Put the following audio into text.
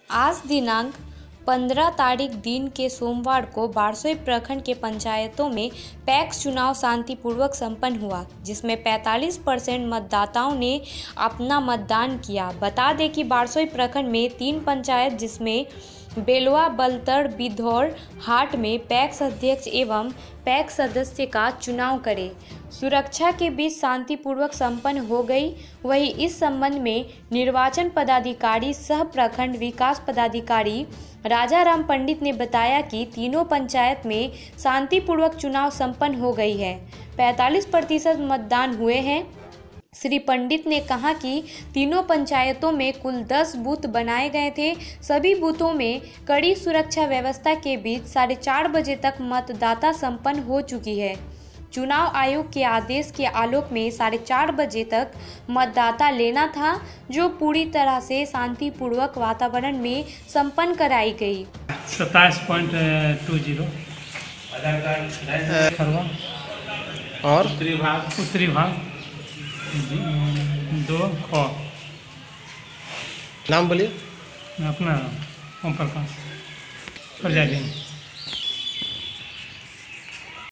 आज दिनांक 15 तारीख दिन के सोमवार को बारसोई प्रखंड के पंचायतों में पैक्स चुनाव शांतिपूर्वक संपन्न हुआ, जिसमें 45% मतदाताओं ने अपना मतदान किया। बता दें कि बारसोई प्रखंड में 3 पंचायत जिसमें बेलवा, बलतड़, बिधौर हाट में पैक्स अध्यक्ष एवं पैक्स सदस्य का चुनाव करे सुरक्षा के बीच शांतिपूर्वक संपन्न हो गई। वहीं इस संबंध में निर्वाचन पदाधिकारी सह प्रखंड विकास पदाधिकारी राजाराम पंडित ने बताया कि तीनों पंचायत में शांतिपूर्वक चुनाव संपन्न हो गई है। 45% मतदान हुए हैं। श्री पंडित ने कहा कि तीनों पंचायतों में कुल 10 बूथ बनाए गए थे। सभी बूथों में कड़ी सुरक्षा व्यवस्था के बीच 4:30 बजे तक मतदाता संपन्न हो चुकी है। चुनाव आयोग के आदेश के आलोक में 4:30 बजे तक मतदाता लेना था, जो पूरी तरह से शांतिपूर्वक वातावरण में संपन्न कराई गई। 27.20 आधार कार्ड खरवा और उत्तरी भाग 2 ख। नाम बोलिए। अपना ओम प्रकाश प्रजाजन।